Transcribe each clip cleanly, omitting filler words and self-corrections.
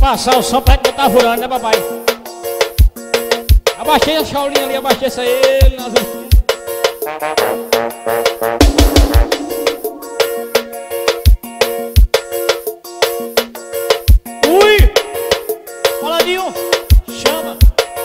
Passar o som pra que tá furando, né, papai? Abaixei a chaulinha ali, abaixei isso aí. Ui! Coladinho, chama!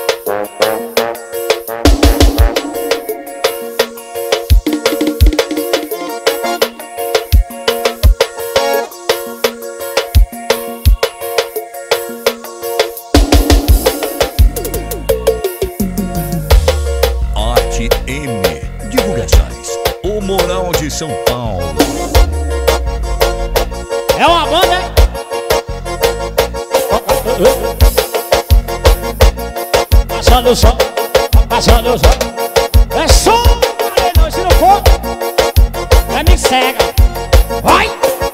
Divulgações, o Moral de São Paulo. É uma banda, passando o som, passando o som. É som, não, se não for, é me cega. Vai!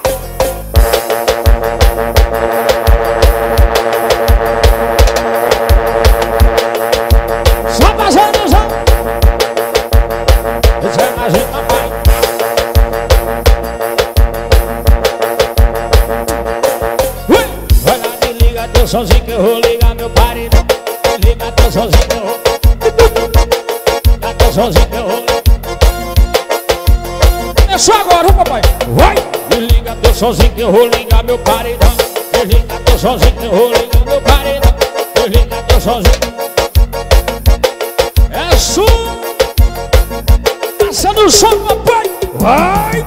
Só passando o som. Vai lá, me liga teu sozinho que eu vou ligar meu paredão. Me liga teu sozinho que eu vou. Liga teu sozinho que eu vou. É só agora, ô papai. Vai! Me liga teu sozinho que eu vou ligar meu paredão. Me liga teu sozinho que eu vou ligar meu paredão. Me liga teu sozinho. É som. Passando o som, papai. Vai!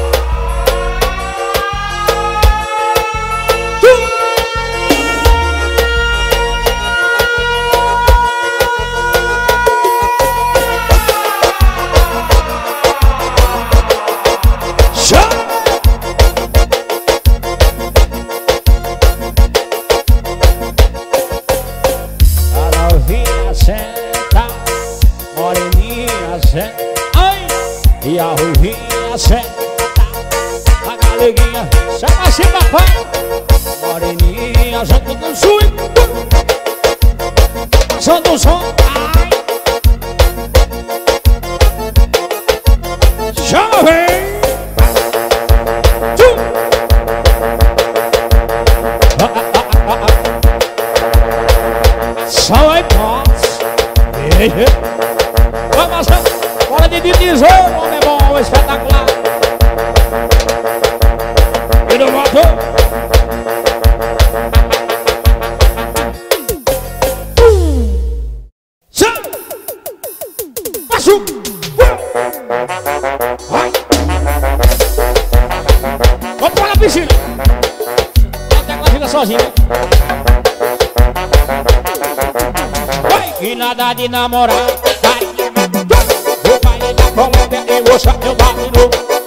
E a ruivinha senta, a galeguinha, chama assim papai. Moreninha, junto com o swing, passando o som, ai. Chama, vem. Só vai pós. Vamos passar. Hora de dizer, o homem é bom, espetacular. E no motor. Passou. Vai. Vamos para a piscina. Até que ela fica sozinha. Vai. E nada de namorar. Colômbia e moça, eu bato novo.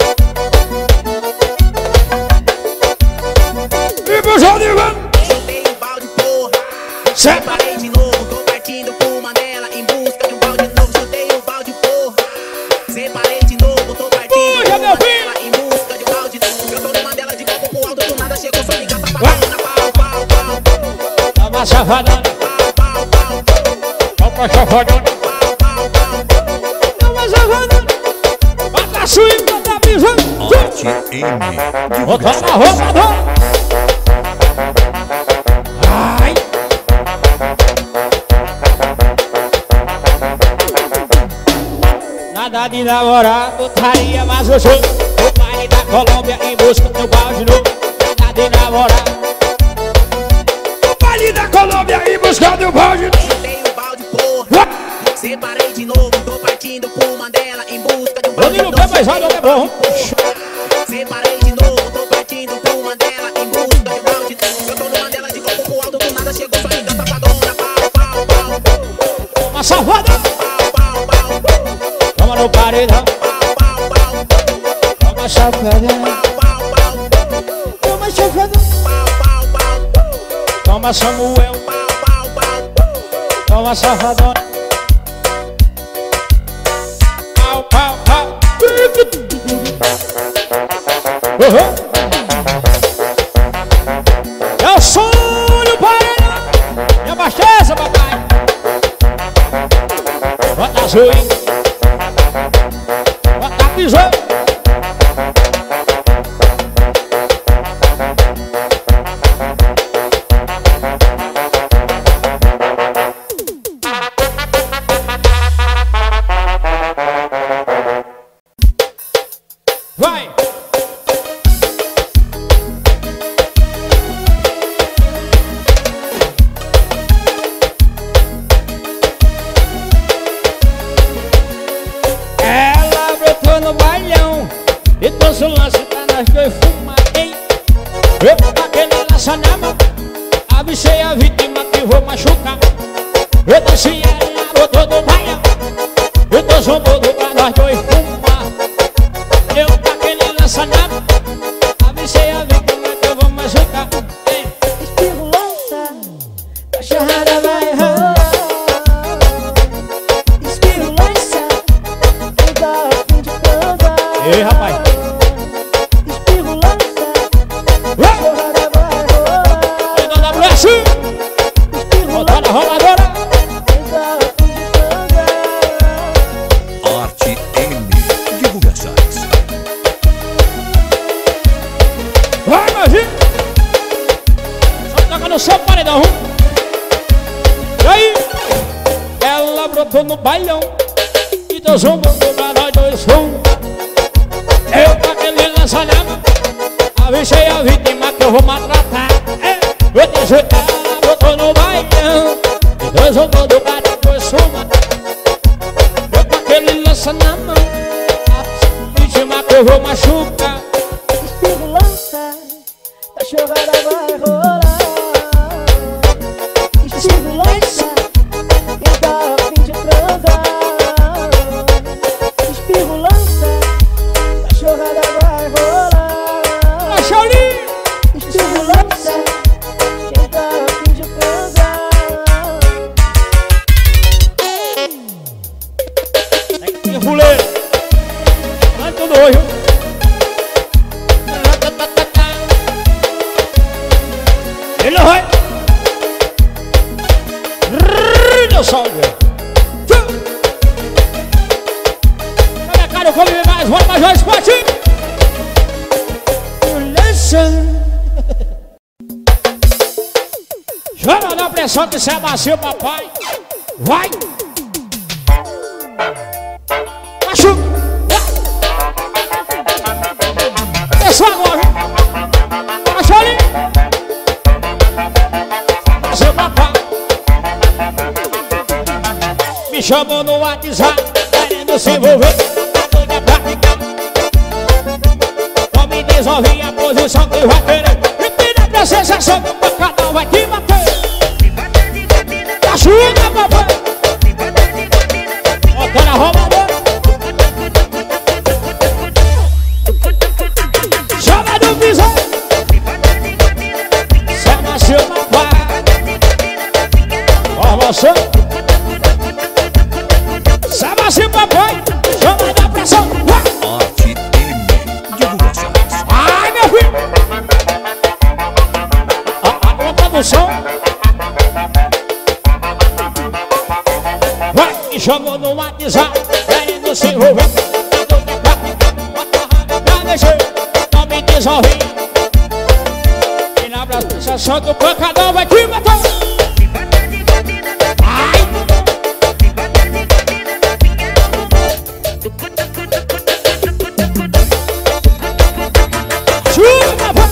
E pro João de Vano. Chutei um balde, porra. Separei de novo, tô partindo pro Mandela em busca de um balde novo. Chutei um balde, porra. Separei de novo, tô partindo pro Mandela em busca de um balde novo. Eu tô no Mandela de coco pro alto, do nada chegou só ligar, tá pagando na pau, pau, pau. Toma safadona. Pau, pau, pau. Toma safadona. Swing, tá pisando. Arte M. Bota na roupa, dona. Ai. Nada de namorar, putaria, mas eu sou o baile da Colômbia em busca do balde novo. Nada de namorar. O baile da Colômbia em busca do balde novo. Chutei um balde, porra. Separei de novo, tô partindo pro Mandela em busca de um balde novo. É bom. Separei de novo, tô partindo pro Mandela em busca de um balde novo. Eu tô no Mandela de coco pro alto, do nada chegou só ligar, safadona. Pau, pau, pau. Uma safada. Pau, pau, pau. Toma no paredão. Pau, pau, pau. Toma safadão. Pau, pau, pau. Toma safadão. Pau, pau, pau. Toma Samuel. Pau, pau, pau. Toma safadona. Pau, pau, pau. É o sonho, paredão. Me abasteça, papai. Bota azul, hein? Bota pisou. Vai! Ela brotou no bailão e trouxe o lance pra nós dois fumar, hein? Eu com aquele laço na mão, avisei a vítima que vou machucar. Eu desci ela, brotou no bailão e trouxe um bolo pra nós dois fumar. Eu com aquele laço na mão, avisei a vítima que eu vou machucar. Espirro lança, cachorrada vai rolar. Espirro lança, quem tá a fim de transar. Ei, rapaz! Espirro lança, cachorrada vai rolar. Ei, dona Bless! Espirro Botar na lança, roladora! quem tá a fim de transar. Arte M. Divulgações. Vai, Marginho! Só toca no seu paredão! E aí? Ela brotou no bailão e deu zumbo pra nós dois fumar. Eu com aquele lança-lama avisei a vítima que eu vou maltratar. Eu disse ela brotou no bailão e deu zumbo pra nós dois fumar. Eu com aquele lança na mão avisei a vítima que eu vou machucar. Espirro lança, cachorrada vai rolar. Espirro lança, quem tá a fim de transar. Espirro lança, cachorrada vai rolar. Vai, Shaolin! Espirro lança, quem tá a fim de transar. Tem fuleiro! Vai tudo hoje! Ele vai! Meu salve! Olha, cara, eu vou viver mais, bora mais dois esporte! Chama na pressão que você é macio, papai! Vai! Machuca! Atenção agora! Machuca ali! Macio, papai! Me chamou no WhatsApp, querendo se envolver, doida pra ficar. Vou me desenvolver a posição que vai querer. Repita pra sensação que o pancadão vai te bater. Ajuda, papai! Bota na roubadora. Chama do visão. Chama seu papai. Ó, você. Chama seu papai. Chama da pressão. Arte M. Divulgações. Ai, meu filho! A produção. Vai, me chamou no WhatsApp, querendo se envolver. Pra mexer, não me desenvolver. E na sensação que o pancadão vai te matar. Ai! Chupa, papai!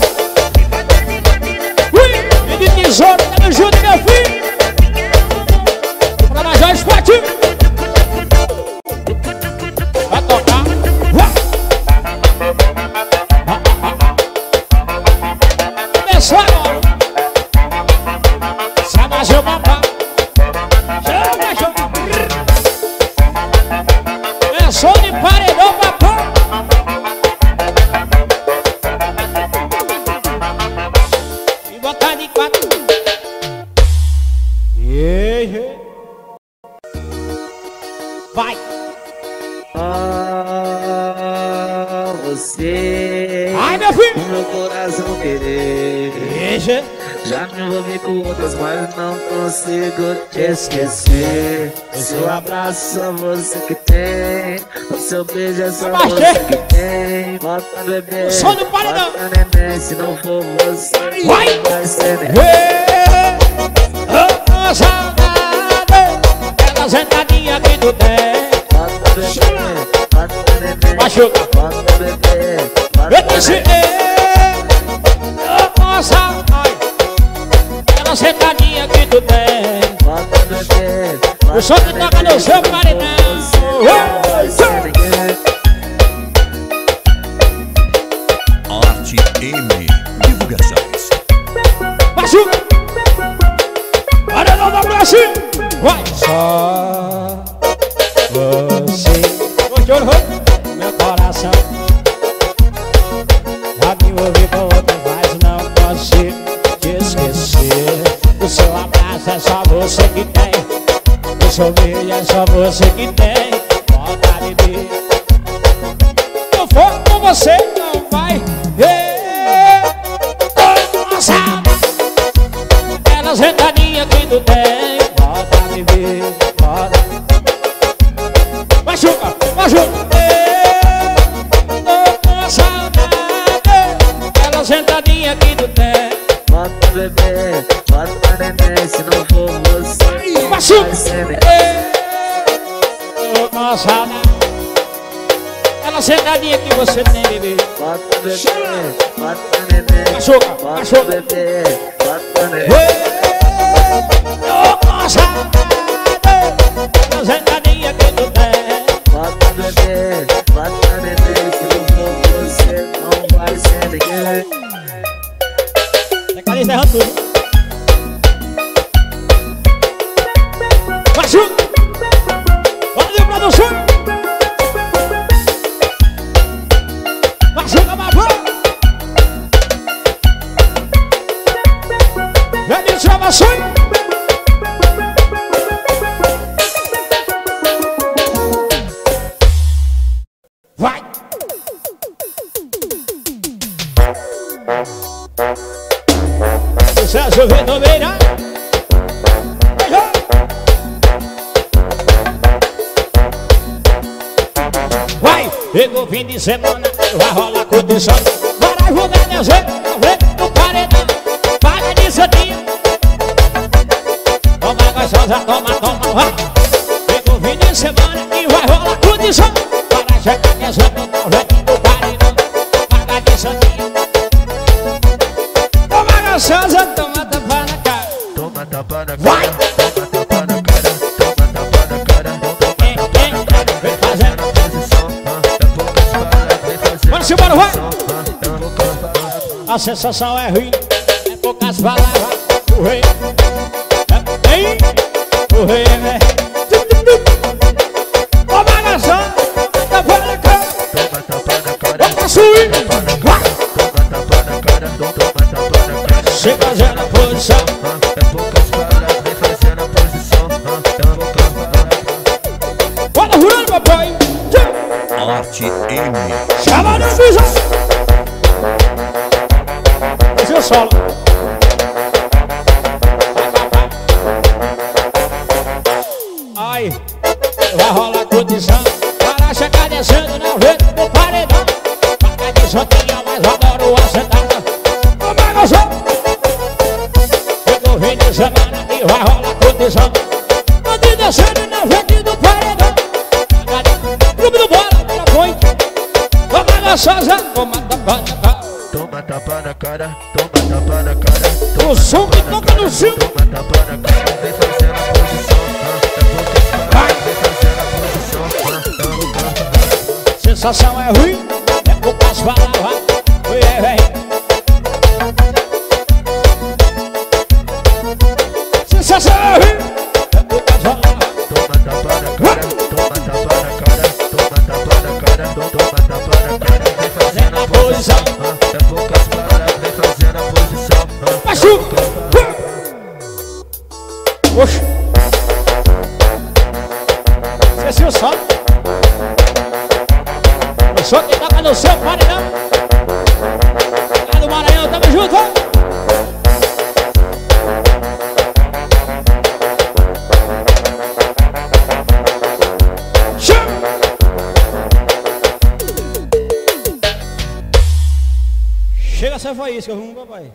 Ui, e de tesouro, tá me ajuda, meu filho! Pra mais dois esporte! Vai tocar! Começou agora! Chama seu papai! Chama, chama! É som de paredão, papai! E botar de quatro! Vai! Ah, você, Ai, meu filho! o meu coração querer. Deixa! Já me envolvi com outras, mas não consigo te esquecer. O seu abraço só você que tem, o seu beijo é só Abaixa. você que tem. Bota bebê, Som do paredão. bota neném, se não for você, Vai. não vai ser neném. Ô, saudade! Ela sentadinha aqui do teto. Bota bebê, bota neném, Machuca! bota bebê, Eu disse, moça, ai, aquela sentadinha que tu tem. Bota bebê, O som que toca no seu paredão. Arte M Divulgações. Machuca! Paredão da Brasil! Vai! Só você. Gostou do meu coração? Já me ouvi com outra voz, não consigo te esquecer. O seu abraço é só você que tem. O seu beijo é só você que tem. Vontade de eu for com você, não vai. Nossa! Aquela sentadinha que tu tem. Volta a viver, volta. Machuca, machuca. Tô com saudade. Aquela sentadinha que tu tem. bota bebê, bota neném. Se não for você, Machuca. vai ser ninguém. Tô com saudade. Aquela sentadinha que você tem, bebê. Bota bebê, bota neném. Machuca, Bota machuca. bebê, bota neném. Tô com saudade. Aquela sentadinha que tu tem. Bota bebê, bota neném. Se não for você, não vai ser ninguém. É que ali enterra tudo. Machuca. Valeu, produção. Machuca, babão. Já me chama sonho. Vai. Sucesso Vendomeira. Vai, pegou fim de semana, vai rolar condição. Bora jogar desenho, vem no paredão. Paga de santinha. Toma gostosa, toma, toma, vai. Pegou fim de semana e vai rolar condição. Para chegar desenho, vem no paredão. Paga de santinha. Toma gostosa, toma tapa na cara. Toma tapa na Vai! cara, toma tapa na cara, toma tapa na cara, toma tapa na cara. Vem fazendo. Posição, da boca espalha, vem fazendo. Bora, Silvano, vai! Da boca espalha. A sensação é ruim, é poucas palavras. O rei, hein? O rei, né? Toma nação, tapa na cara. Toma tapa na cara, Vamos subir, toma na vai! tapa na cara, toma tapa na cara. Se fazendo a posição. Da boca espalha, vem fazendo a posição. Da boca espalha. Bora, Rurano, papai! Arte M Chama no visão! Esse é o solo. Ai, vai rolar condição. Para chegar descendo na venda do paredão. Paga de sotinha, mas adoro a sentada. Toma gostoso. Pegou fim de semana e vai rolar condição. Pode descendo na venda do paredão. Paga de clube do bola, ela foi. Toma gostosa, toma tapa na cara. Toma tapa na cara, toma tapa na cara. O som que toca no cio. Toma tapa na cara, vem fazendo a posição. Da boca espalha, vem fazendo a posição. Da boca espalha. Sensação é ruim, é poucas palavras. Oi, vem. Sensação é ruim, é poucas palavras. Toma tapa na cara, toma tapa na cara, toma tapa na cara, toma tapa na cara, vem fazendo a posição. Da boca espalha, vem fazendo a posição. Machuca. Oxe. Esqueci o som. O som que toca no seu paredão. Lá do Maranhão, tamo junto. Chama. Chega a ser faísca, vamos, papai.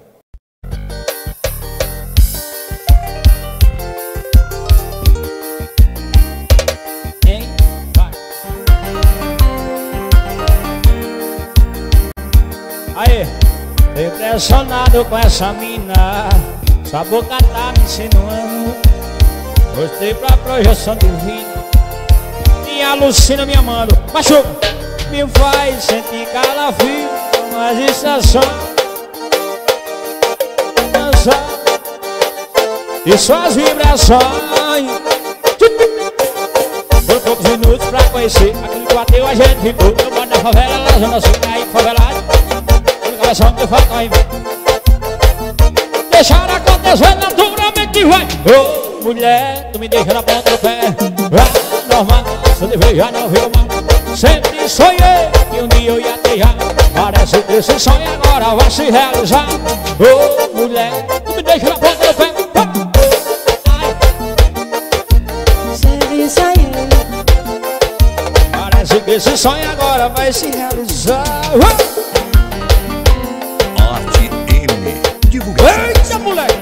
Hein? Vai. Aí, tô impressionado com essa mina. Sua boca tá me insinuando. Gostei pra projeção divina. Me alucina me amando. Machuca, me faz sentir calafrio. Mas isso é só dançar e suas vibrações. Por poucos minutos pra conhecer aquilo que bateu a gente ficou. Eu moro na favela, na zona sul, aí favelado. Coração que falta em mim. Deixar acontecer naturalmente vai. Ô mulher, tu me deixa na ponta do pé. Ah, normal, se eu te vejo já não viu mal. Sempre sonhei que um dia eu ia te já. Parece que esse sonho agora vai se realizar. Ô mulher, tu me deixa na ponta do pé. Sempre sonhei. Parece que esse sonho agora vai se realizar. Arte M. Divulgações. Eita, moleque!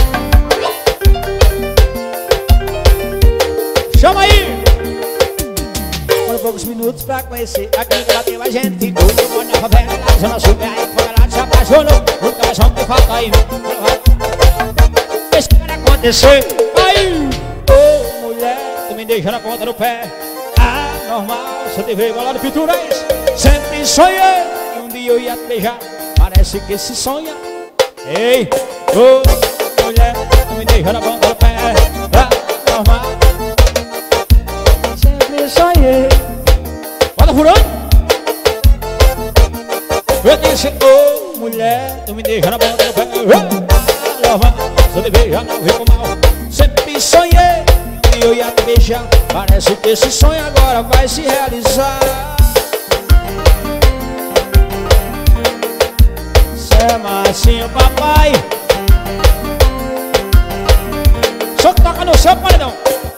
Chama aí! Foram poucos minutos pra conhecer aquilo que bateu a gente ficou. Eu moro na favela, na zona sul, aí favelado se apaixonou. O coração que falta aí. Deixa que acontecer. Aí! Ô mulher, tu me deixa na ponta do pé. Ah, normal, você te veio lá no Pinturais. Sempre sonhei que um dia eu ia te beijar. Parece que esse sonha. Ei, ô mulher, tu me deixa na ponta do pé. Ah, normal. Sempre sonhei. Bota furando. Eu disse, ô mulher, tu me deixa na ponta do pé. Ah, normal, você te beija, não fico mal. Sempre sonhei que eu ia te beijar. Parece que esse sonho agora vai se realizar. Cê é massinho, papai. Só que toca no seu paredão.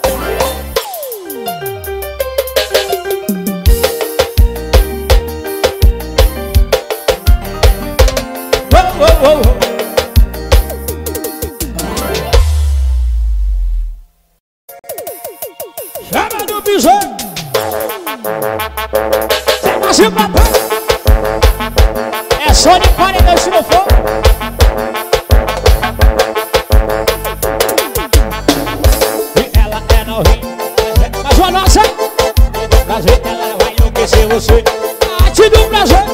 Chama do piseiro. Cê é massinho, papai. É só de paredão se não for. E ela é novinha, mas a nossa e do prazer, ela vai enlouquecer você. Arte do prazer.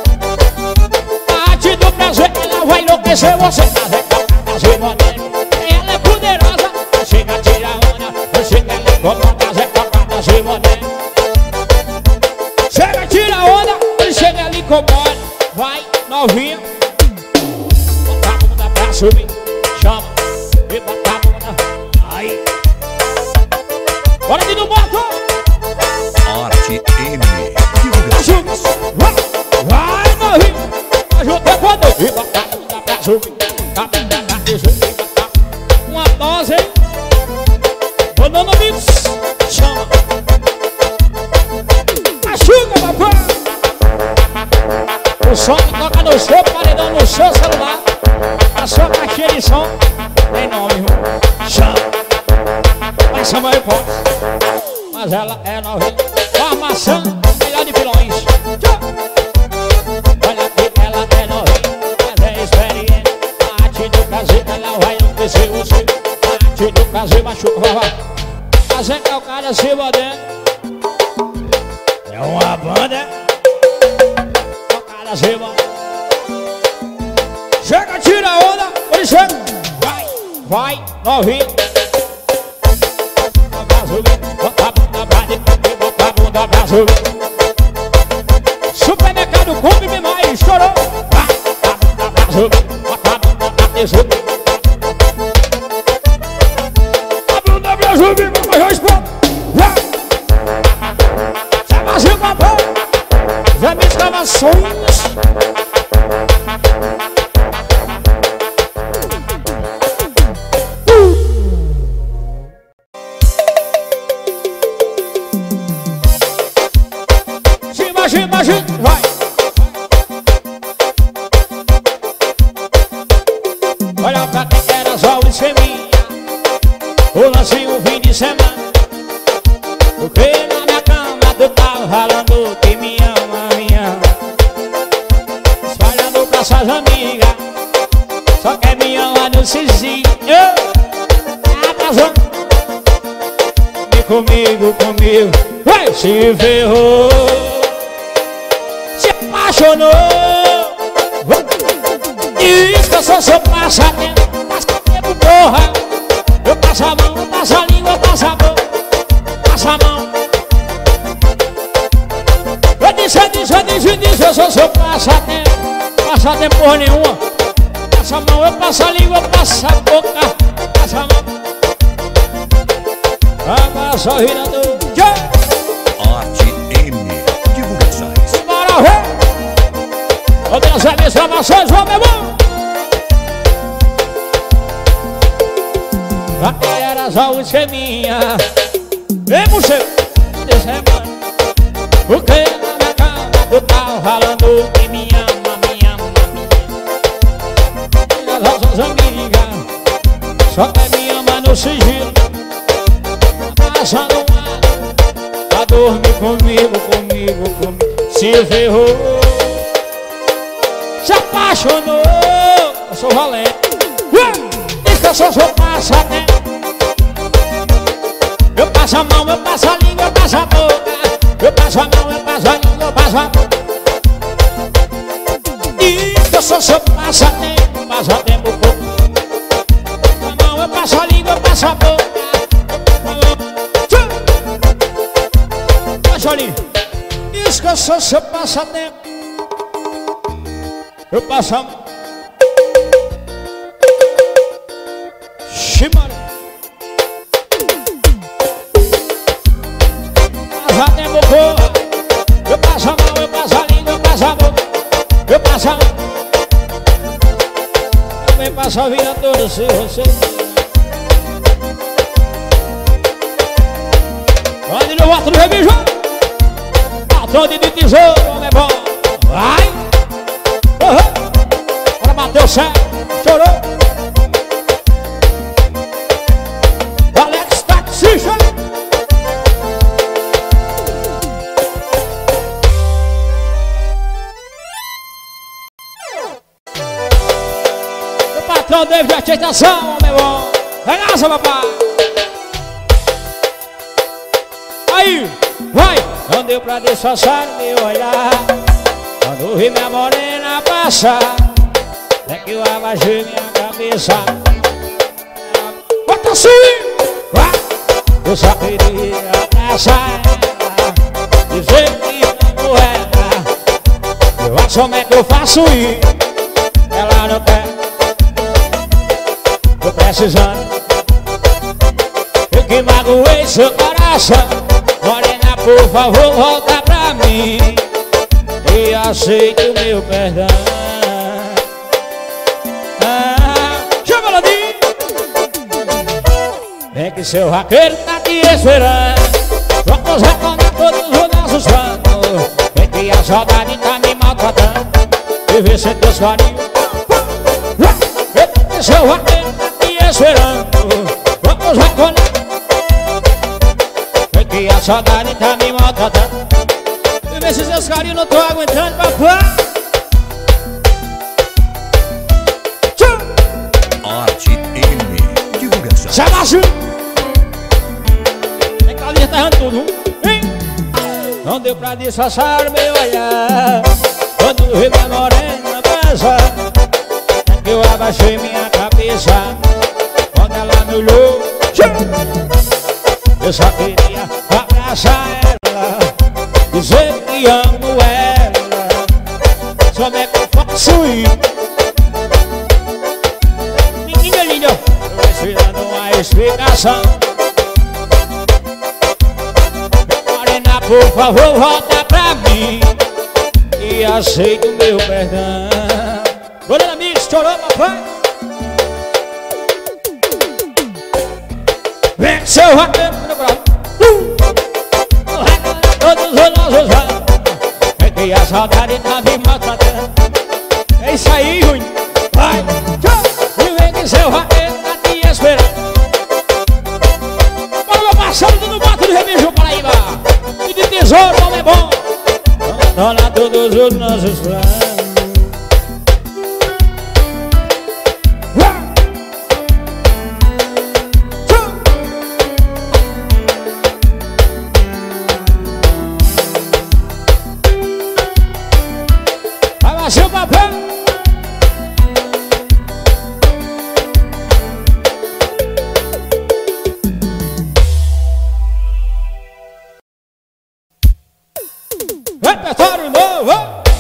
Arte do prazer, ela vai enlouquecer você. Prazer moderno, ela é poderosa. Chega a tirar onda, chega ela como prazer moderno. Chega a tirar onda, chega ela incomoda. Vai, novinha. Bota a bunda pra subir. Chama e bota a bunda. Aí. Bora de novo, moto. Arte M. Divulgações. Vai, novinha. Ajuda quando e bota a bunda pra subir. A bunda pra subir. Uma dose, hein? Banana Mix. Chama. Machuca, papai. O som que toca no seu paredão, no seu celular. A sua caixinha de som. Tem nome, irmão. Chama. Vai chamar eu posso. Mas ela é novinha. Formação, melhor de pilões. Olha que ela é novinha, mas é experiente. A arte do prazer, ela vai enlouquecer você. A arte do prazer, machuca, vai. Fazer calcada se dentro. É uma banda. Calcada se chega, tira a onda. Ele chega. Vai, novinha. Bota a bunda pra dentro, bota a bunda pra subir. Supermercado Compre Mais, estourou. Bota a bunda pra subir, bota a bunda pra subir. A bunda pra subir, vamos já expor. Já vazio, papai. Já me escavações. Vai. Olha nossas amigas. Só quer me amar no sisinho. Atrasou. E comigo, vai, se ferrou. Se apaixonou. Diz que eu sou seu passatempo. Passatempo, porra. Eu passo a mão, eu passo a língua, eu passo a boca. Passo a mão. Eu disse, eu sou seu passatempo. Passatempo porra nenhuma. Passa a mão, eu passo a língua, eu passo a boca. Passa a mão. Amassa a vida do Arte M Divulgações. Bora ver. Outras exclamações, vamos, meu irmão. Aqui era só o esqueminha. Ei, museu, de semana. Porque na minha cama tu tá falando que me ama, me ama, me ama. E as nossas amigas só quer me amar no sigilo. Passando um ano pra dormir comigo. Se ferrou. Se apaixonou. Eu sou valente. Diz que eu sou seu passatempo. Eu passo a mão, eu passo a língua, eu passo a boca. Eu passo a mão, eu passo a língua, eu passo a boca. Diz que eu sou seu passatempo. Passatempo pouco. A mão, eu passo a língua, eu passo a boca. Olha, diz que eu sou seu passatempo. Eu passo a mão. Chimara. Passatempo, porra. Eu passo a mão, eu passo a língua, eu passo a boca. Eu passo a mão. Também passo a vida toda se você. Olha no voto do rebijo. Patrone de tesouro, homem é bom. Vai. Bora bater o céu. Chorou. Alex Taxista. O patrão David de aceitação, homem é bom. Regaça, papai. Aí, vai. Não deu pra disfarçar meu olhar. Quando vi minha morena passar, é que eu abaixei minha cabeça. Bota assim! Vai! Eu só queria abraçar ela, dizer que amo ela. Eu acho como é que eu faço isso. Ela não quer. Tô precisando. Eu que magoei seu coração. Morena, por favor, volta pra mim e aceite o meu perdão. Chama ela de. Vem que seu vaqueiro tá te esperando. Vamos recordar todos os nossos planos. Vem que a saudade tá me maltratando. Viver sem teus carinhos. Vem que seu vaqueiro tá te esperando. Vamos recordar. Que a saudade tá me maltratando. E vê se seus carinhos não tô aguentando, papai. Arte M Divulgações. Chama-se. É que a linha tá errando tudo, hein? Não deu pra disfarçar o meu olhar. Quando vi minha morena passar, é que eu abaixei minha cabeça. Quando ela me olhou, eu só queria abraçar ela, dizer que amo ela. Só é que eu faço isso. Menina linda, eu esperando uma explicação. Morena, por favor, volta pra mim e aceita o meu perdão. Bora, amigo, estourou, papai. Vem seu vaqueiro no braço. Todos os nossos anos. É que a saudade tá me maltratando. É isso aí, Júnior. Vai, tchau. E vem que seu vaqueiro tá te esperando. Bora, meu parceiro, tudo mato do Rebijo, Paraíba. E de tesouro, homem é bom. Dona todos os nossos planos. Repertório novo.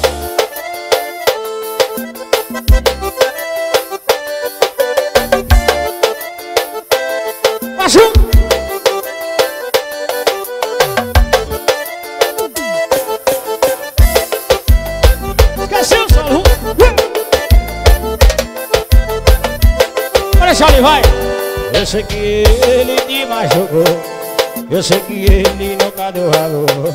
Machu. Esqueceu o solo. Olha só, ele vai. Eu sei que ele te machucou. Eu sei que ele nunca deu valor.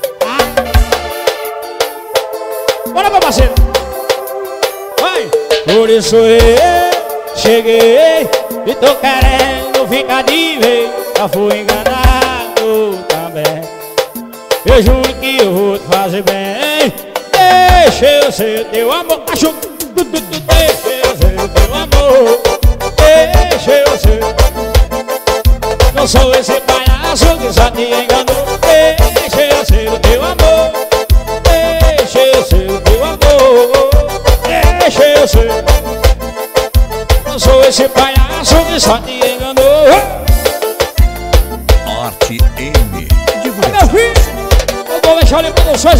Bora, meu parceiro. Vai. Por isso eu cheguei e tô querendo ficar de vez. Já fui enganado também. Eu juro que eu vou te fazer bem. Deixa eu ser teu amor. Deixa eu ser teu amor. Deixa eu ser. Não sou esse palhaço que só te enganou. Deixa eu ser o teu amor. Deixa eu ser o teu amor. Deixa eu ser. Não sou esse palhaço que só te enganou. Arte M. Meu Divulgação. filho, eu vou deixar ele para vocês,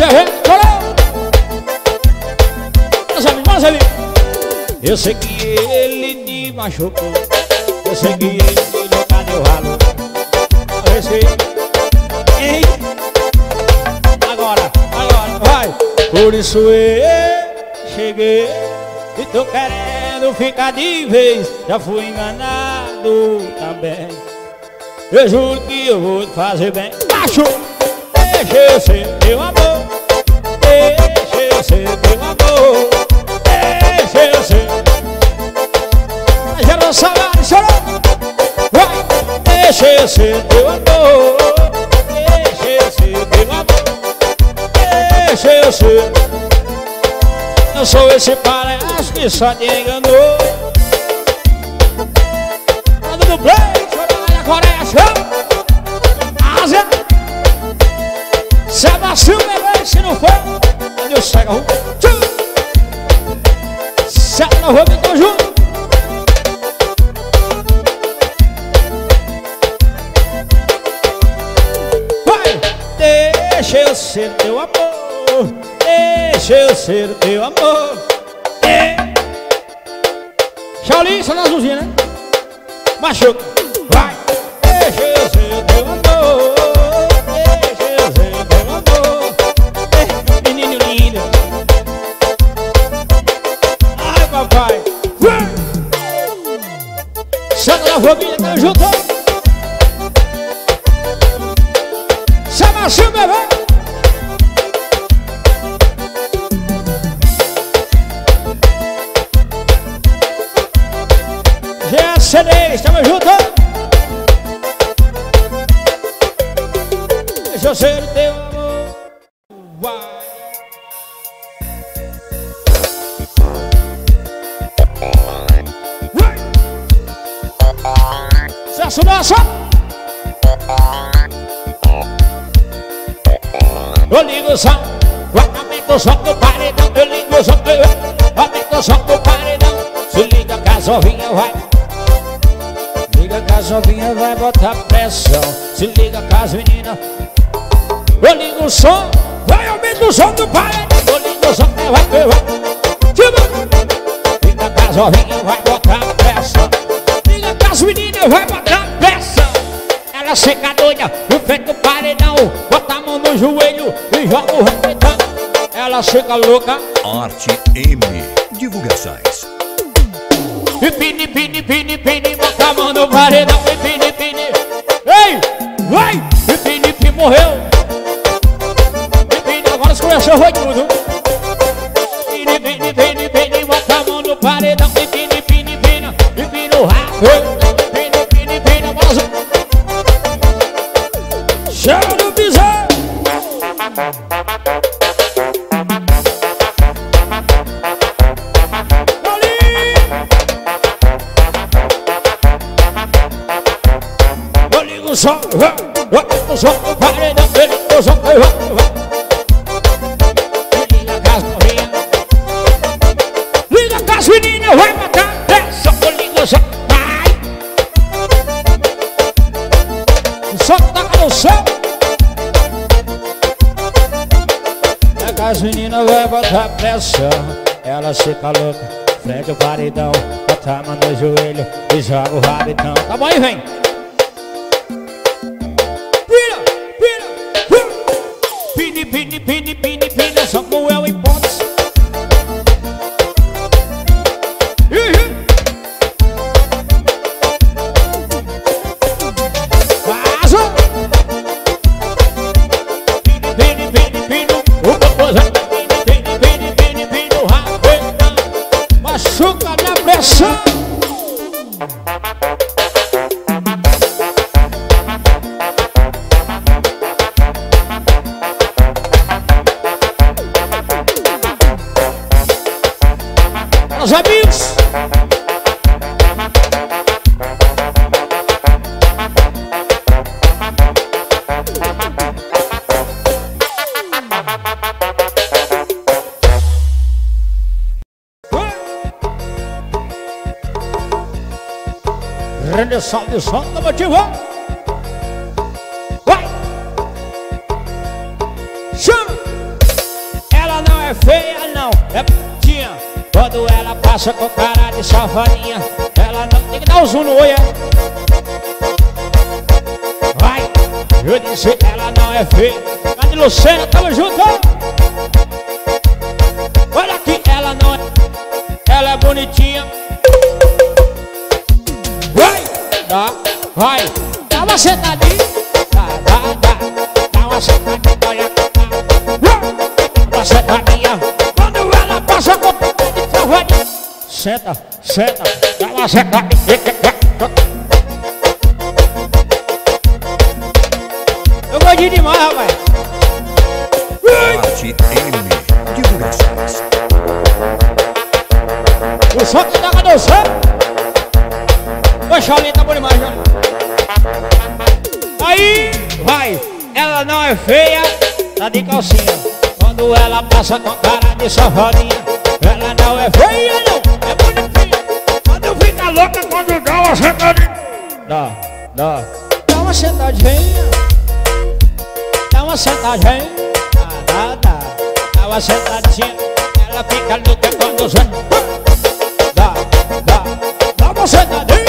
Mas ali. Eu sei que ele te machucou. Eu sei que ele nunca deu valor. Eu sei. Ei. Agora, vai. Por isso eu cheguei e tô querendo ficar de vez. Já fui enganado também. Eu juro que eu vou te fazer bem. Macho, deixa eu ser teu amor. Deixa eu ser teu amor. Deixa eu ser. Gerou salário, chorou. Vai, deixa eu ser teu amor. Deixa eu ser teu amor. Deixa eu ser. Não sou esse palhaço que só te enganou. Manda no play, chora lá na Coreia, chama. Ásia. Sebastião, bebê, se não for, onde eu saio, seta na rua, então junto. Vai, deixa eu ser teu amor. Deixa eu ser teu amor. Shaolin, só na azulzinha, né? Machuca. Vai, deixa eu ser teu amor. Deixa eu ser teu amor. Menino lindo. Ai, papai. Senta na família, tá junto. Chama assim, bebê. GSD, estamos juntos. Deixa eu ser o teu amor. Vai. Sucesso nosso. Eu ligo o som, aumenta o som do paredão. Eu ligo o som, aumenta o som do paredão. Se liga que a sovinha vai. Liga que a sovinha vai botar pressão. Se liga que as meninas. Eu ligo o som, vai, aumenta o som do paredão. Eu ligo o som, vai. Liga que a sovinha vai botar pressão. Liga que as meninas vai botar pressão. Ela fica doida, no peito do paredão. Bota a mão no joelho e joga o rapidão. Ela fica louca. Arte M. Divulgações. E pini, bota a mão no paredão. E pini, ei, vai. E pini, morreu. E pini, agora os corações foi tudo. Pini, bota a mão no paredão. E pini, o rato. Pini, agora chama no piseiro. Eu ligo o som, o som do paredão. Eu ligo o som, liga a casa novinha. as meninas vai botar pressão. Ela fica louca, frente ao paredão. Bota a mão no joelho e joga o rabitão. Tá bom aí, vem. Pini, pini, pini, pini, pini, Samuel em pontos. Vaza. Pini, pini, pini, o popozão. Pini, pini, pini, pini, o rabetão. Machuca na pressão. Os amigos. Grande salve, som da motiva. Vai. Chama. Ela não é feia, não. É bonitinha. Quando ela passa com cara de safadinha, ela não tem que dar o zoom no olho. Vai, eu disse ela não é feia. Cadê Lucena? Tamo junto. Olha aqui, ela não é. Ela é bonitinha. Vai, dá, vai. Dá uma sentadinha. Dá uma sentadinha. Olha, dá uma sentadinha. Quando ela passa com senta, senta, dá uma senta. Eu gostei demais, rapaz. Arte M Divulgações. O som que tá com você. O Charlie tá bom demais, já. Aí, vai. Ela não é feia, tá de calcinha. Quando ela passa com cara de safadinha, ela não é feia, não. É bonitinha. Quando fica louca, quando dá uma sentadinha. Dá uma sentadinha. Dá uma sentadinha. Dá uma sentadinha. Ela fica louca quando você. Dá uma sentadinha.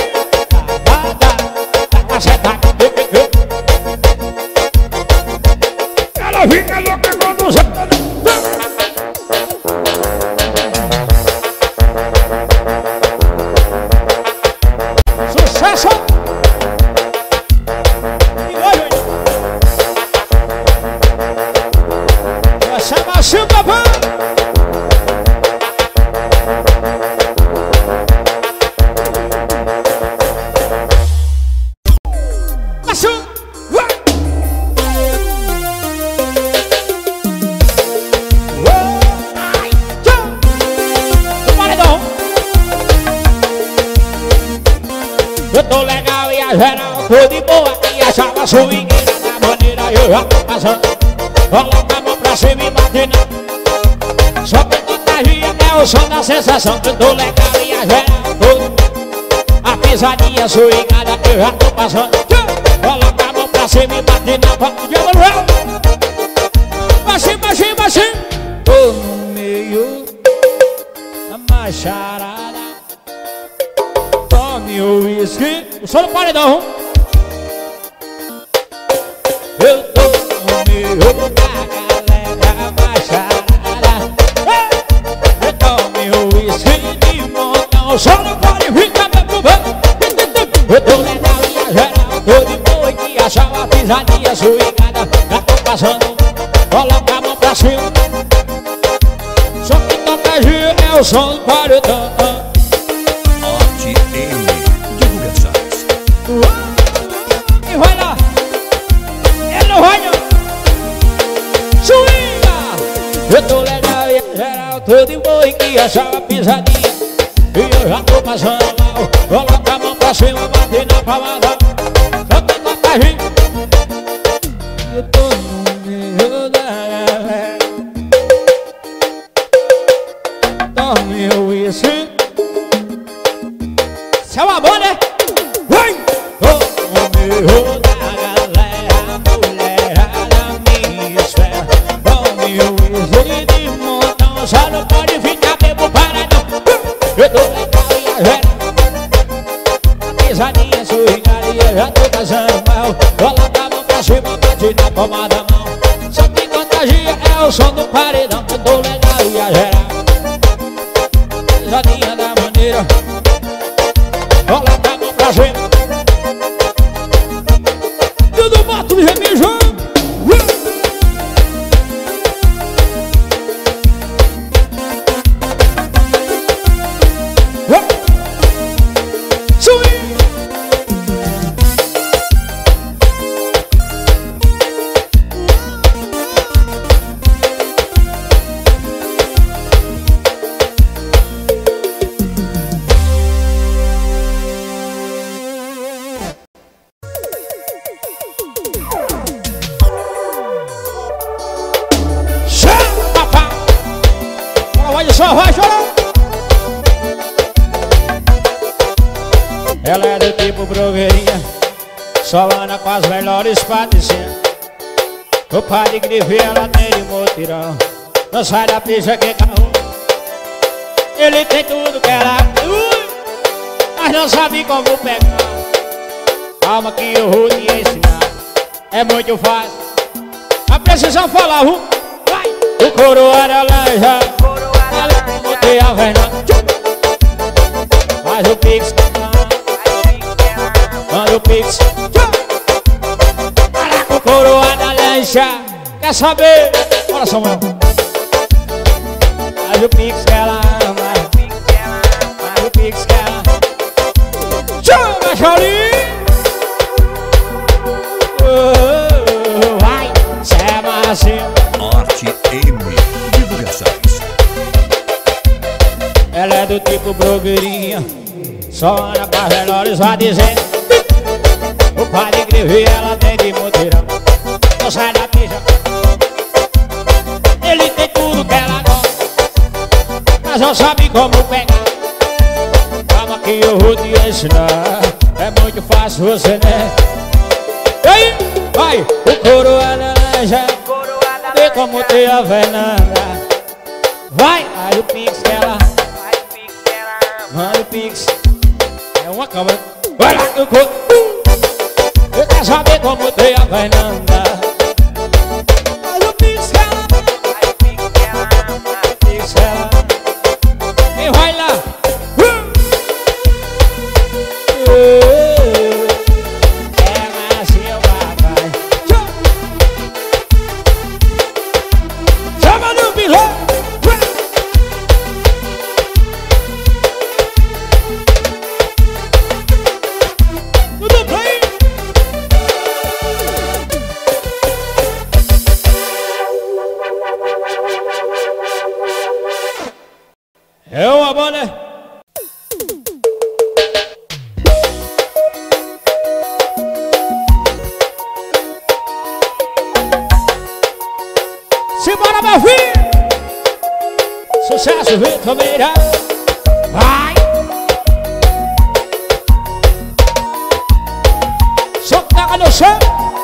Dá uma sentadinha. Ela fica louca quando você. Sucesso! E hoje essa macia, papai! Macio! Vai! Ai! Tchau! O paredão! Eu tô legal e a geral tô de boa. E achava swingueira da maneira eu já tô passando. Coloca a mão pra cima e bate na. Só que contagia é o som da sensação. Eu tô legal e a geral tô de boa. A pisadinha swingada eu já tô passando. Coloca a mão pra cima e bate na. Baixinho, baixinho, baixinho. Tô no meio da macharada. Tome o uísque. O som do paredão. Eu tô no meio da galera macharada. Eu tome o uísque de montão. O som do paredão. Eu tô legal e a geral tô de boa. E que achava a pisadinha swingada. Já tô passando. Coloca a mão pra cima. Só que toca giro é o som do paredão. Arte M Divulgações. E vai lá. Ele não vai não. Swinga. Eu tô legal e a geral tô de boa. E que achava a pisadinha. E eu já tô passando mal. Coloca a mão pra cima, bate na palmada. Só que toca giro. Eu tô no meio da galera. Tome o uísque. Isso é uma boa, né? Vai! Tô no meio da galera. Mulherada me espera. Tome o uísque de Eu tô legal e a gera pisadinha, sorrigaria, já tô passando mal. Rola da mão pra cima, bate na palma da mão. Só que contagia é o som do paredão. Eu tô legal e a gera pisadinha da maneira. Rola da mão pra cima. Tudo mato de remijão. Só vai chorar. Ela é do tipo blogueirinha, só anda com as melhores patricinhas. O padre grife ela tem de motirão. Não sai da pista que carro. Ele tem tudo que ela mas não sabe como pegar. Calma que eu vou te ensinar. É muito fácil. A precisão falar vai. O coroa da laranja, botei a Fernanda. Faz o pix, manda o pix. Caraca, o coroa da lancha. Quer saber? Bora, Samuel. Faz o pix que ela ama. Faz o pix que ela ama. Chama, Chorinho. Vai, cê é macio. Arte M Divulgações. Ela é do tipo blogueirinha, só anda com as melhores, vai dizendo. O padre grife ela tem de motirão. Não sai da pista. Ele tem tudo que ela gosta, mas não sabe como pegar. Calma que eu vou te ensinar. É muito fácil você, né? E aí, vai, o coroa da laranja. Vê como tem a Fernanda. Vai, aí o pix que ela manda o pix. É uma câmera. Vai lá, eu corro. Eu quero saber como tem a Fernanda. Mas o pix que ela o pix que ela. Quem vai lá? É macio, papai. Chama no piloto. É uma boa, né? Simbora, meu filho! Sucesso, Vitor Meira! Vai! Só taca no chão!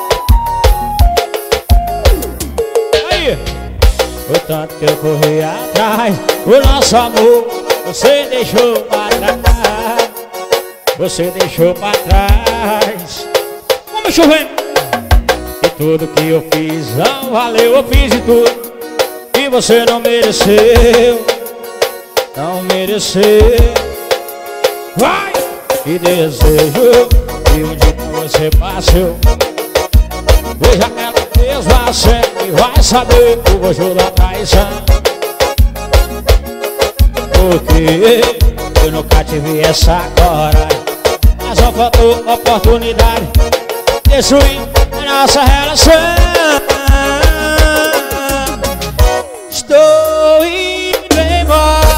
Aí! O tanto que eu corri atrás, o nosso amor, você deixou pra trás. Você deixou pra trás. Vamos chover. E tudo que eu fiz não valeu. Eu fiz de tudo e você não mereceu. Não mereceu. Vai! E desejo que um dia você passou. Veja ela mesma sempre vai saber o gosto da traição. Porque eu nunca tive essa coragem, mas só faltou oportunidade de destruir a nossa relação. Estou indo embora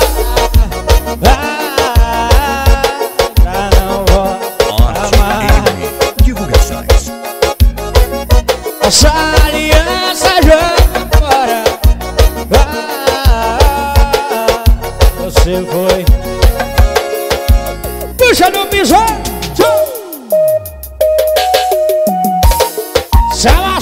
pra não voltar mais. Divulgações. Nossa aliança joga fora. Você foi. Puxa no piso. Se ela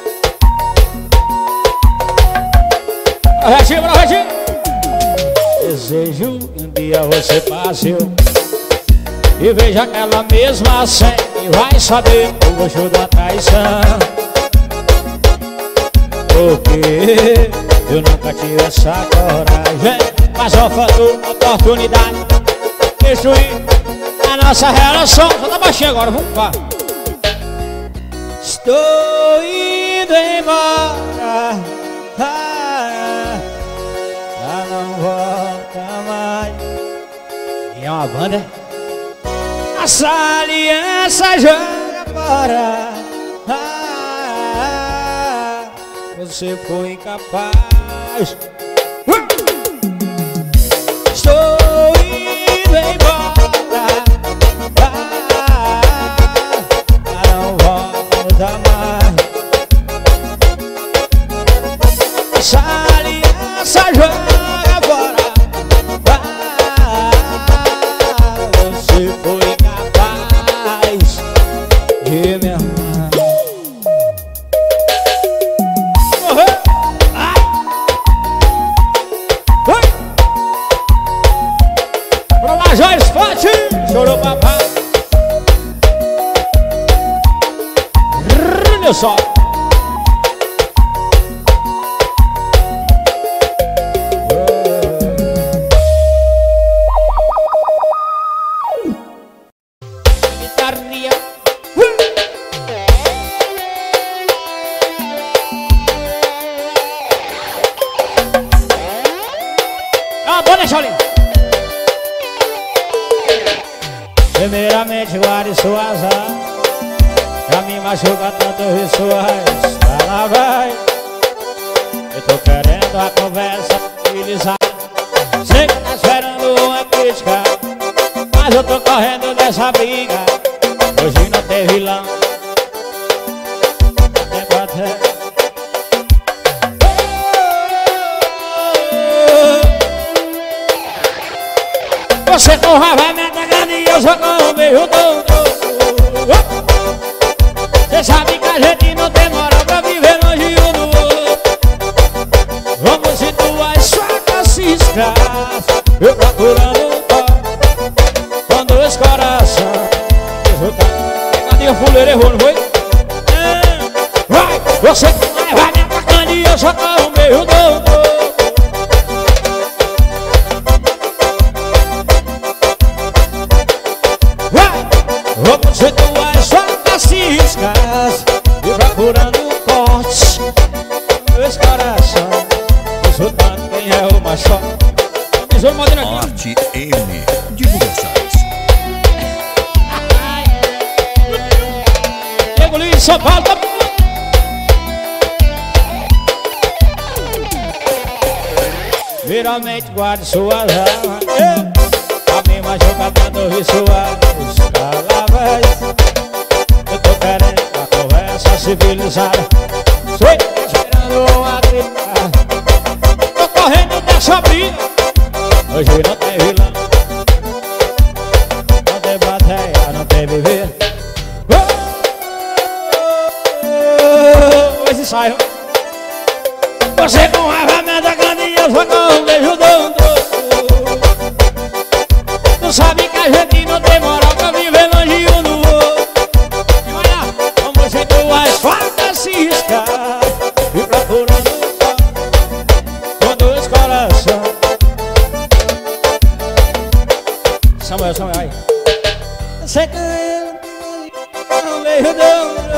retinho, retinho. desejo que um dia você passe e veja aquela mesma cena e vai saber o gosto da traição. Porque eu nunca tive essa coragem, mas só faltou oportunidade destruir a nossa relação. Só tá baixinho agora, vamos lá. Estou indo embora, já não volta mais. E é uma banda. Essa aliança joga fora. Você foi incapaz. Estou indo embora, não volta mais. Essa aliança joga fora. Você foi incapaz de me amar. Joyce Forte, chorou papai. Olha só. Guitarrinha. Ah, boa, deixa ali. Primeiramente guarde suas armas, já me machuca tanto ouvir suas palavras. Eu tô querendo a conversa civilizada, sei que tá esperando uma crítica, mas eu tô correndo dessa briga. Hoje não tem vilão, tem plateia. Você com raiva me atacando e eu só com um beijo todo. Você sabe que a gente não tem moral pra viver longe um do outro. Vamos situar facas ciscas, eu procurando um copo com dois corações. Pegadinha fuleira errou, não foi? Vai, você com raiva me atacando e eu só com um beijo todo. Vamos ver tuas facas ciscas e procurando um corte, dois corações, escutando quem é o mais forte. Arte M Divulgações. Diego Luiz, São Paulo, tá bom. Viralmente guarde suas armas, a mim machuca tanto ouvir suas palavras. Eu tô querendo a conversa civilizada, sei que tá esperando uma crítica, tô correndo dessa briga. Hoje não tem vilão, não tem plateia, não tem viver. Esse sai. Você com raiva me atacando e eu só com um beijo do. Tu sabe que a gente não tem moral pra viver longe um do outro. E olha, vamos ver tuas facas ciscas e procurando um copo com dois corações. Samuel, aí. Você que não veio do.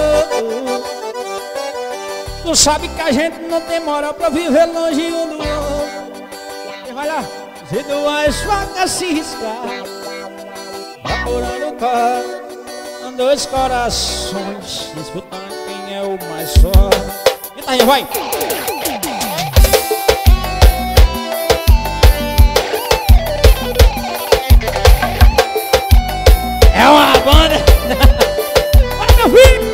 Tu sabe que a gente não tem moral pra viver longe um do outro. E vai lá, se duas facas ciscas, procurando um copo com dois corações, disputando quem é o mais forte. E tá aí, vai! É uma banda! Vai, meu filho!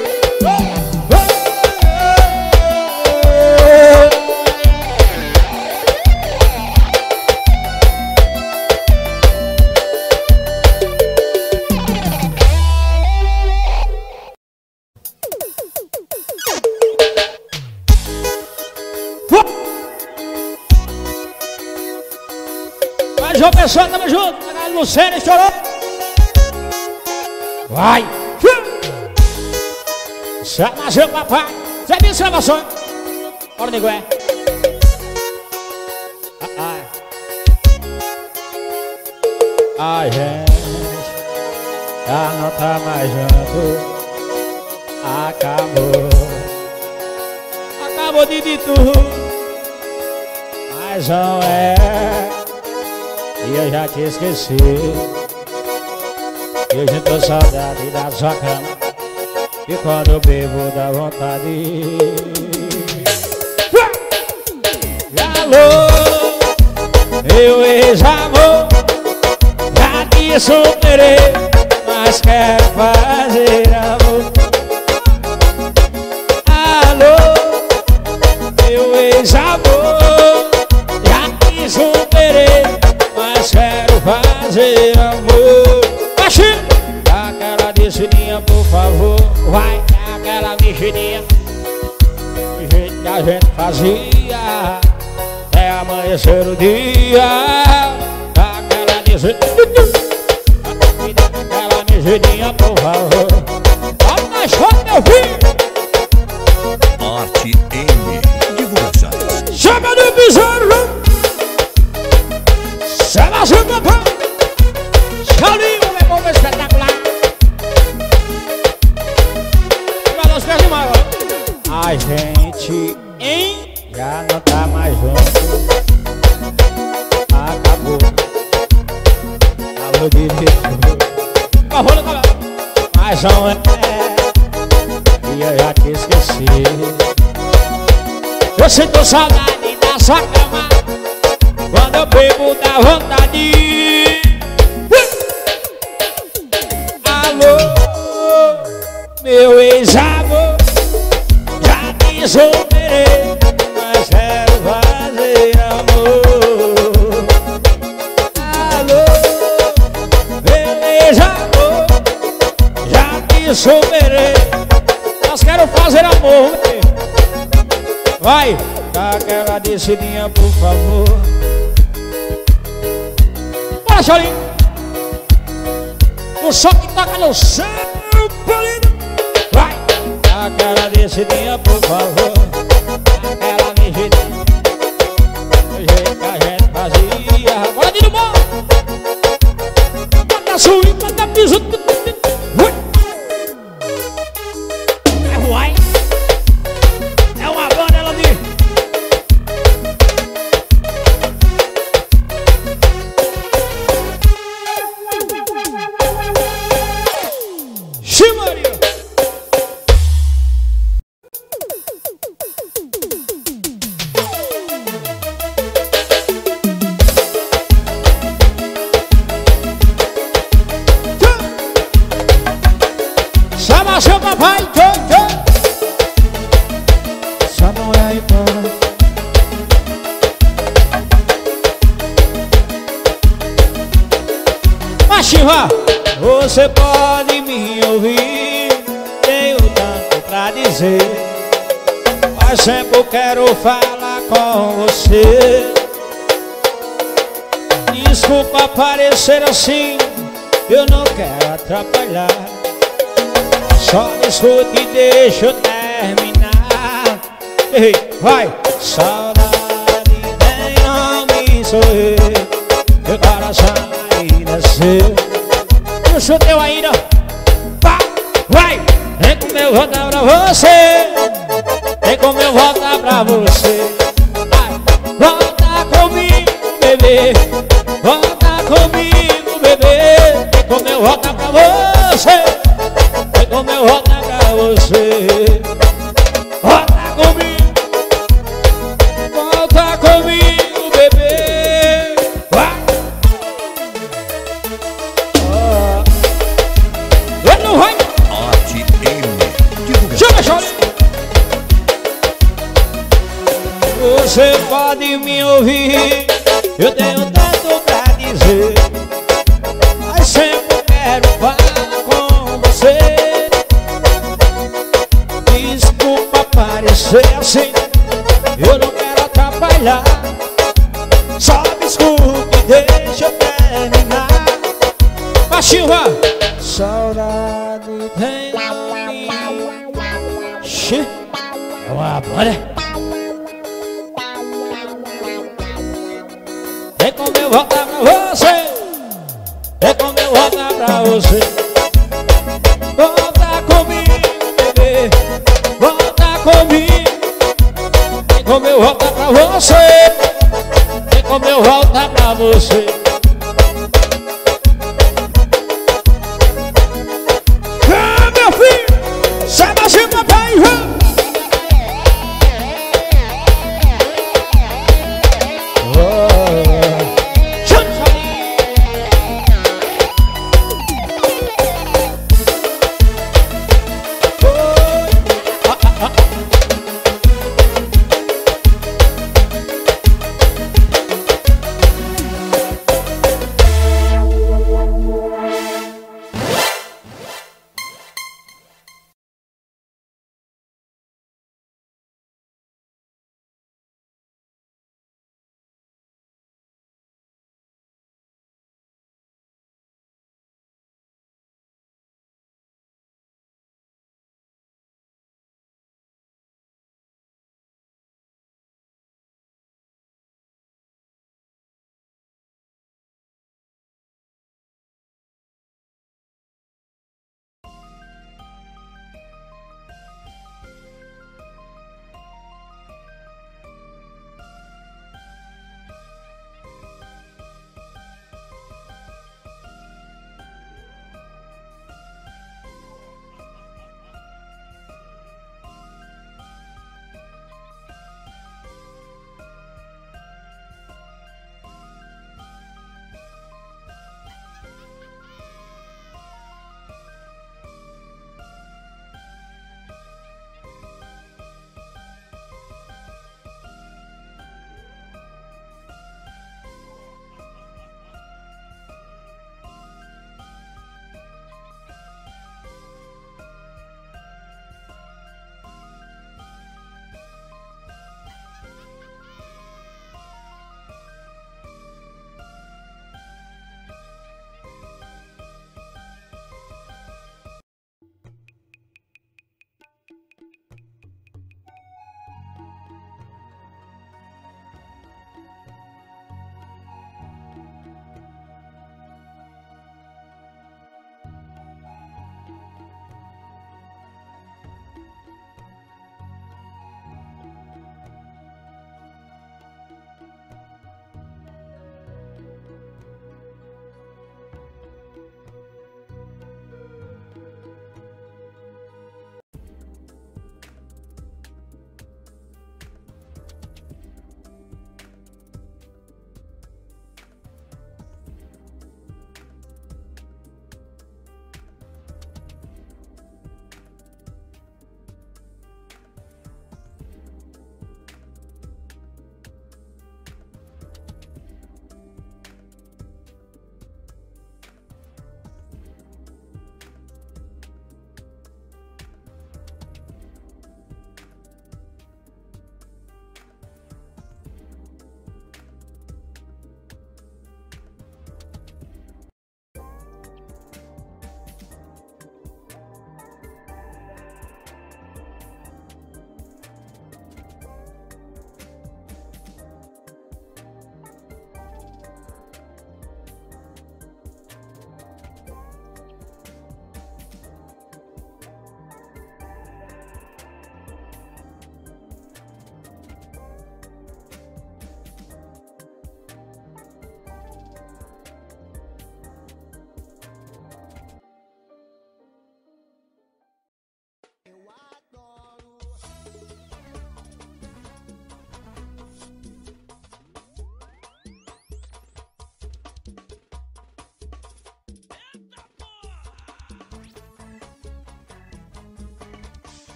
Vai, João Pessoa, tamo junto. Lucena chorou. Vai. Chama seu papai. Zé Binho, gravações. Bora, nego, é. Ai, gente, já não tá mais junto. Acabou de tudo. Mas não é. E eu já te esqueci. Eu já tô saudade da sua cama. E quando eu bebo dá vontade. Alô, meu ex-amor, já te superei, mas quero fazer amor. Alô, meu ex-amor, já te superei, mas quero fazer amor. Baixinho, dá aquela descidinha, por favor. Vai, dá aquela mexidinha, do jeito que a gente fazia. É amanhecer o dia. Dá aquela mexidinha, por favor. Vamos na chota, meu filho. Arte M Divulgações. Chama no besouro. Chama seu papai. Paulinho, meu povo espetacular. Vai nos pés de maior. A gente, hein? Já não tá mais junto. Acabou. Acabou de tudo. Mas não é. E eu já te esqueci. Eu sinto saudade da sua cama. Quando eu bebo dá vontade. Alô, meu ex-amor, já te superei, mas quero fazer amor. Alô, meu ex-amor, já te superei, mas quero fazer amor. Vai, dá aquela descidinha, por favor. Bora, Chorinho. O som que toca no céu, Paulinho. Vai, dá aquela descidinha, por favor. Aquela mexidinha, do jeito que a gente fazia. Bora, Dino Bom. Bota swing, bota piso. É ruai. É uma banda, ela diz. Maria. Chama seu papai, sua mulher embora. Machiva, você pode me ouvir, tenho tanto pra dizer, mas sempre eu quero falar com você. Desculpa parecer assim, eu não quero atrapalhar. Só escute e deixa eu terminar. Ei, vai! Saudade tem nome, sou eu. Meu coração ainda é seu. Não sou teu ainda. Vai! Vem como eu voltar pra você. Vem como eu voltar pra você. Vai! Volta comigo, bebê. Volta comigo, bebê. Vem como eu voltar pra você. Como eu voltar pra você. Volta comigo. Volta comigo, bebê. Vai. Silva. Saudade Vem a mim. Xê, é uma bora. Vem como eu voltar pra você. Vem como eu voltar pra você. Volta comigo, bebê. Volta comigo. Vem como eu voltar pra você. Vem como eu voltar pra você. Ah, meu filho, sai daqui, papai, vamos.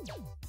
Vai!